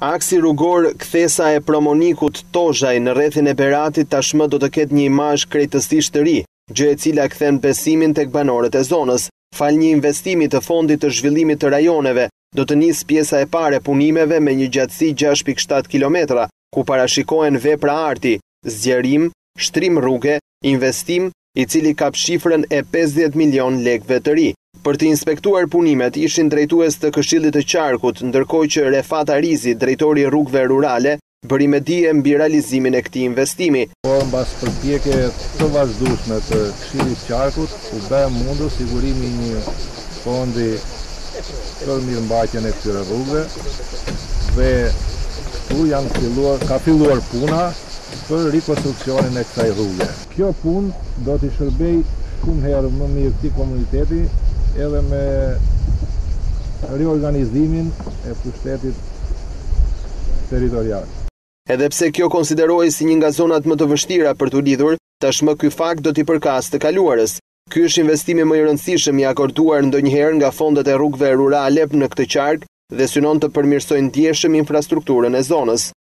Aksi rrugor Kthesa e Promovikut Tozhaj në rrethin e Beratit tashmë do të ketë një imazh krejtësisht të ri, gjë e cila kthen besimin tek banorët e zonës. Falë një investimi të Fondit të Zhvillimit të Rajoneve, do të nisë pjesa e parë e punimeve me një gjatësi 6.7 km, ku parashikohen vepra arti, zgjerim, shtrim rruge, investim, i cili kap shifrën e 50 milion lekëve të ri. Për të inspektuar punimet ishin drejtues të Këshillit të Qarkut, ndërkohë që Refat Arizi, drejtori i rrugëve rurale, bëri me dije mbi realizimin e këtij investimi. Mbas përpjekje të vazhdueshme të Këshillit të Qarkut, u bë mundur sigurimi i një fondi për mirëmbajtjen e këtyre rrugëve dhe këtu ka filluar puna për rikonstruksionin e kësaj rruge. Kjo punë do t'i shërbej shumë herë më mirë këtij komuniteti edhe me riorganizimin e pushtetit territorial. Edhe pse kjo konsiderohej si një nga zonat më të vështira për t'u lidhur, tashmë ky fakt do t'i përkas të kaluarës. Ky është investimi më i rëndësishëm i akorduar ndonjëherë nga fondet e rrugëve rurale në këtë qark dhe synon të përmirësojë ndjeshëm infrastrukturën e zonës.